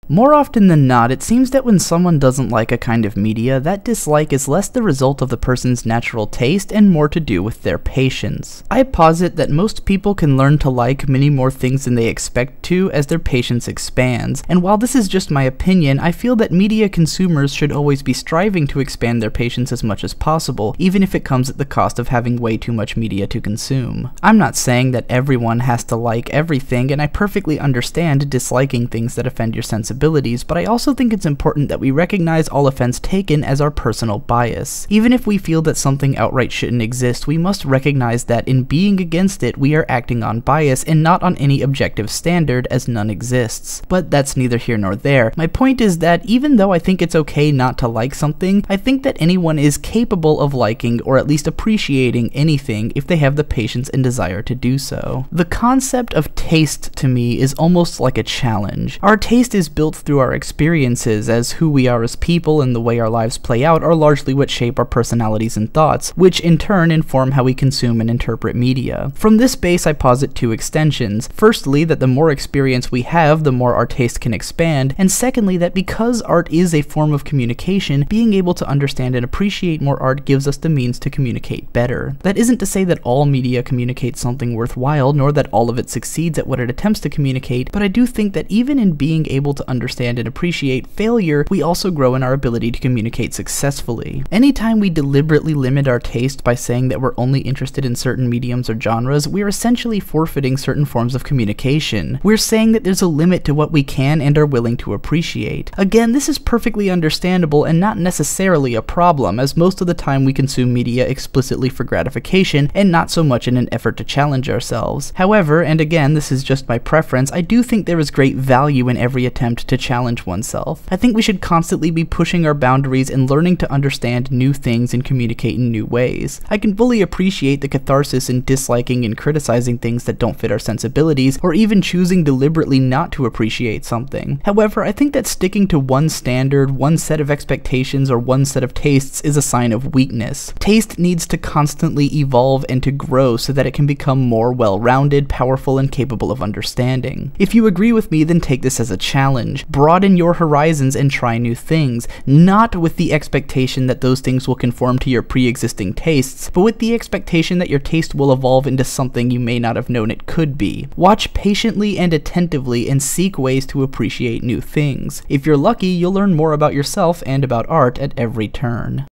More often than not, it seems that when someone doesn't like a kind of media, that dislike is less the result of the person's natural taste and more to do with their patience. I posit that most people can learn to like many more things than they expect to as their patience expands, and while this is just my opinion, I feel that media consumers should always be striving to expand their patience as much as possible, even if it comes at the cost of having way too much media to consume. I'm not saying that everyone has to like everything, and I perfectly understand disliking things that offend your sensibilities, but I also think it's important that we recognize all offense taken as our personal bias. Even if we feel that something outright shouldn't exist, we must recognize that in being against it, we are acting on bias and not on any objective standard, as none exists. But that's neither here nor there. My point is that even though I think it's okay not to like something, I think that anyone is capable of liking or at least appreciating anything if they have the patience and desire to do so. The concept of taste to me is almost like a challenge. Our taste is built through our experiences, as who we are as people and the way our lives play out are largely what shape our personalities and thoughts, which in turn inform how we consume and interpret media. From this base, I posit two extensions. Firstly, that the more experience we have, the more our taste can expand, and secondly, that because art is a form of communication, being able to understand and appreciate more art gives us the means to communicate better. That isn't to say that all media communicates something worthwhile, nor that all of it succeeds at what it attempts to communicate, but I do think that even in being able to understand and appreciate failure, we also grow in our ability to communicate successfully. Anytime we deliberately limit our taste by saying that we're only interested in certain mediums or genres, we're essentially forfeiting certain forms of communication. We're saying that there's a limit to what we can and are willing to appreciate. Again, this is perfectly understandable and not necessarily a problem, as most of the time we consume media explicitly for gratification and not so much in an effort to challenge ourselves. However, and again, this is just my preference, I do think there is great value in every attempt to challenge oneself. I think we should constantly be pushing our boundaries and learning to understand new things and communicate in new ways. I can fully appreciate the catharsis in disliking and criticizing things that don't fit our sensibilities, or even choosing deliberately not to appreciate something. However, I think that sticking to one standard, one set of expectations, or one set of tastes is a sign of weakness. Taste needs to constantly evolve and to grow so that it can become more well-rounded, powerful, and capable of understanding. If you agree with me, then take this as a challenge. Broaden your horizons and try new things, not with the expectation that those things will conform to your pre-existing tastes, but with the expectation that your taste will evolve into something you may not have known it could be. Watch patiently and attentively and seek ways to appreciate new things. If you're lucky, you'll learn more about yourself and about art at every turn.